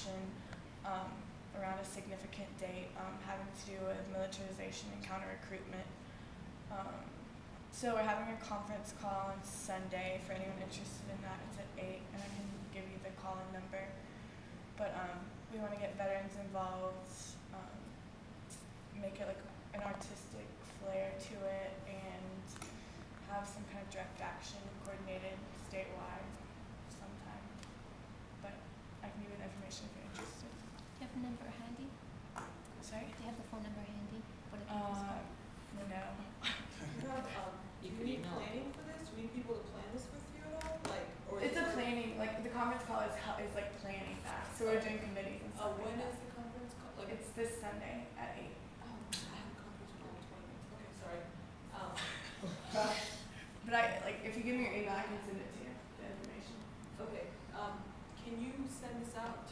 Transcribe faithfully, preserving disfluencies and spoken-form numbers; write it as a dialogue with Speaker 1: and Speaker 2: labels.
Speaker 1: action um, around a significant date um, having to do with militarization and counter-recruitment. Um, so we're having a conference call on Sunday for anyone interested in that. It's at eight, and I can give you the call-in number. But um, we want to get veterans involved, um, make it like an artistic flair to it, and have some kind of direct action coordinated statewide sometime. But I can give you the information if you're interested.
Speaker 2: Do you have the number handy?
Speaker 1: Sorry?
Speaker 2: Do you have the phone number handy? What it
Speaker 1: Uh, no.
Speaker 3: You have, um, do you need planning for this? Do you need people to plan this with you at all? Like, or
Speaker 1: It's
Speaker 3: is
Speaker 1: a
Speaker 3: it-
Speaker 1: planning, like the conference call is hel- is like planning that. So we're doing committees and
Speaker 3: Uh,
Speaker 1: stuff.
Speaker 3: when
Speaker 1: like
Speaker 3: is
Speaker 1: that.
Speaker 3: the conference call? Like,
Speaker 1: It's this Sunday at eight.
Speaker 3: oh, I have a conference call in twenty minutes. Okay, sorry. Um,
Speaker 1: But I like if you give me your email, I can send it to you. The information.
Speaker 3: okay, um, can you send this out